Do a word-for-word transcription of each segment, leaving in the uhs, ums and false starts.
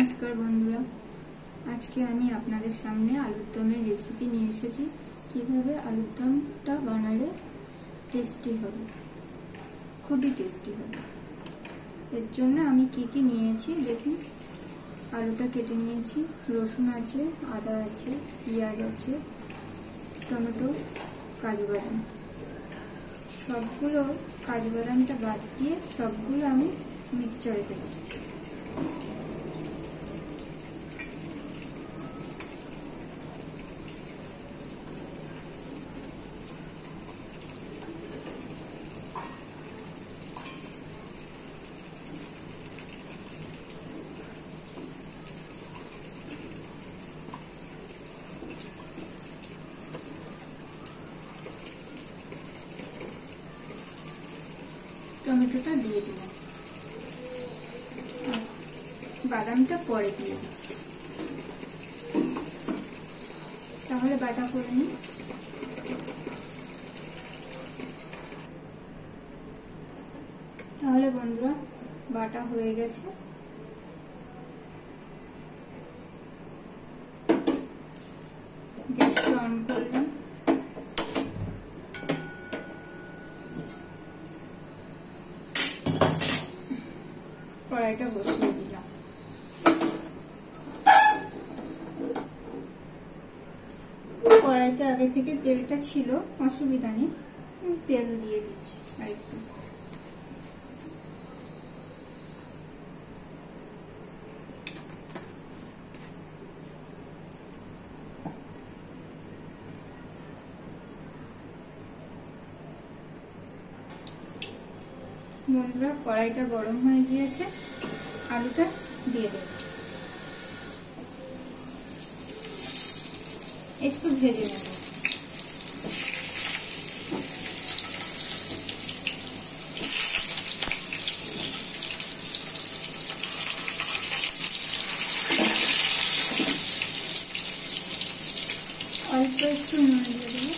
नमस्कार बंधुरा आज के आमी आपनादेर सामने आलुर दमेर रेसिपि निये एसेछि किभाबे आलुर दमटा बानाले टेस्टी होबे खुबই टेस्टी होबे। एर जोन्नो आमी कि कि नियेछि देखुन आलुटा केटे नियेछि रसुन आछे आदा आछे पेंयाज आछे टमेटो काजू बादाम सबगुलो काजू बादामटा बाद दिए सबगुलो आमी मिक्सचारे देब। टमेटोटा दिए दिलाम बादामटा परे दिए दिচ্ছি তাহলে বাটা করে নিই। তাহলে বন্ধুরা বাটা হয়ে গেছে। গ্যাসটা অন করলাম। কড়াইটা বসিয়ে দিলাম। কড়াইতে আগে থেকে তেলটা ছিল অসুবিধা নেই তেল দিয়ে দিচ্ছি আরেকটু। বন্ধুরা কড়াইটা গরম হয়ে গিয়েছে আলুটা দিয়ে দেব একটু ভেজে নেব। অল্প একটু নুন দিয়ে দেব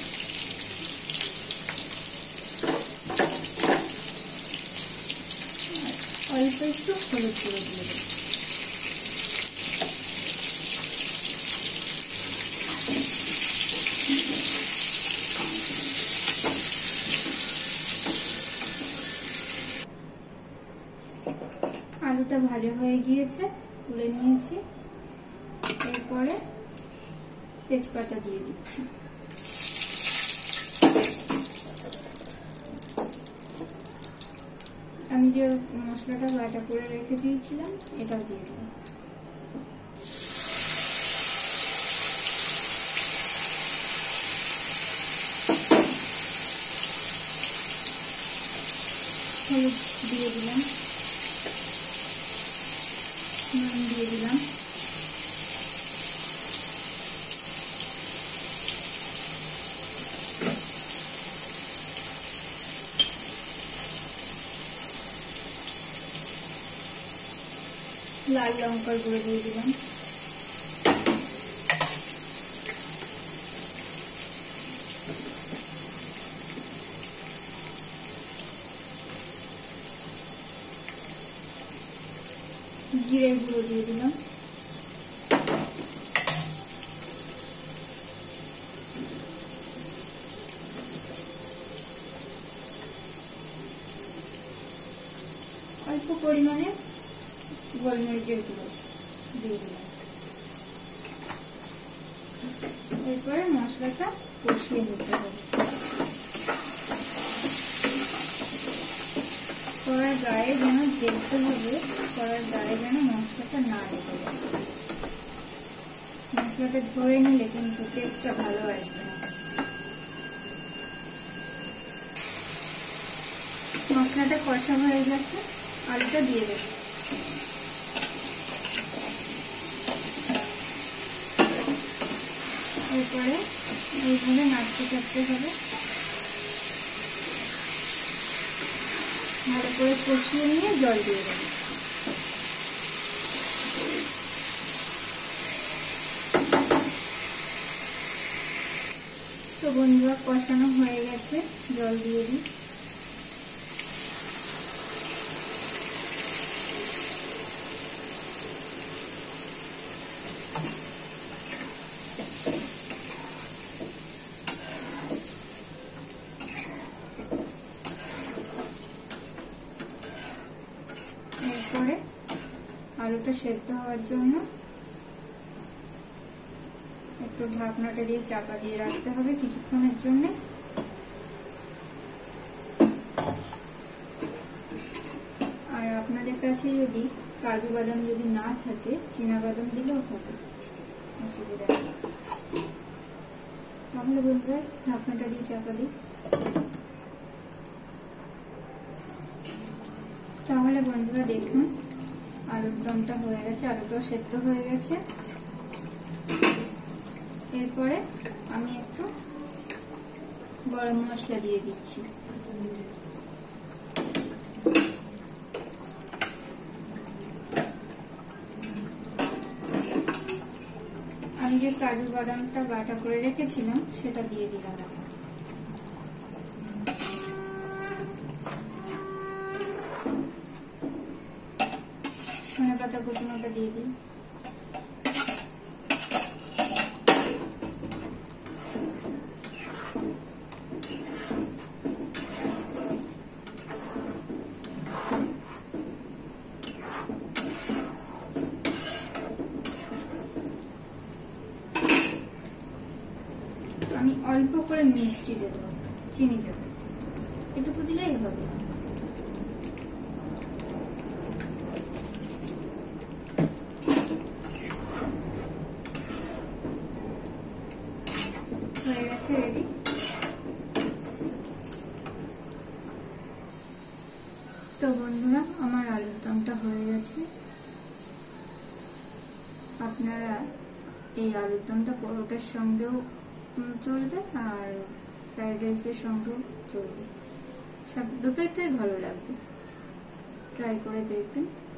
অল্প একটু হলুদ গুঁড়ো দিয়ে দেব। আলুটা ভাজা হয়ে গিয়েছে তুলে নিয়েছি। এরপরে তেজপাতা দিয়ে দিচ্ছি। আমি যে মশলাটা বাটা করে রেখে দিয়েছিলাম এটাও দিয়ে দেব। হলুদ দিয়ে দিলাম নুন দিয়ে দিলাম লাল লঙ্কার গুঁড়ো দিয়ে দিলাম জিরের গুঁড়ো দিয়ে দিলাম অল্প পরিমাণে গোলমরিচের গুঁড়ো দিয়ে দিলাম। এরপরে মশলাটা কষিয়ে নিতে হবে। কড়ার গায়ে যেন দেখতে হবে কড়ার গায়ে যেন মশলাটা না লেগে যায়। মশলাটা ধরে নিলে কিন্তু টেস্টটা ভালো আসবে না। মশলাটা কষা হয়ে গেছে আলুটা দিয়ে দেব। এরপরে এইভাবে নাড়তে চাড়তে হবে ভালো করে কষিয়ে নিয়ে জল দিয়ে দেব। তো বন্ধুরা কষানো হয়ে গেছে জল দিয়ে দিই। আলুটা সেদ্ধ হওয়ার জন্য একটু ঢাকনাটা দিয়ে চাপা দিয়ে রাখতে হবে কিছুক্ষণের জন্য। আর আপনাদের কাছে যদি কাজু বাদাম যদি না থাকে চীনা বাদাম দিলেও হবে, অসুবিধা নেই। তাহলে বন্ধুরা ঢাকনাটা দিয়ে চাপা দিই। তাহলে বন্ধুরা দেখুন আলুর দমটা হয়ে গেছে, আলুটাও সেদ্ধ হয়ে গেছে। এরপরে আমি একটু গরম মশলা দিয়ে দিচ্ছি। আমি যে কাজু বাদামটা বাটা করে রেখেছিলাম সেটা দিয়ে দিলাম। ধনে পাতা কুচনোটা দিয়ে দিই। আমি অল্প করে মিষ্টি দেব, চিনি দেব, এটুকু দিলেই হবে। হয়ে গেছে রেডি। তো বন্ধুরা আমার আলুর দমটা হয়ে গেছে। আপনারা এই আলুর দমটা পরোটার সঙ্গেও চলবে আর ফ্রাইড রাইসের সঙ্গেও চলবে, সব দুটোইতে ভালো লাগবে। ট্রাই করে দেখবেন।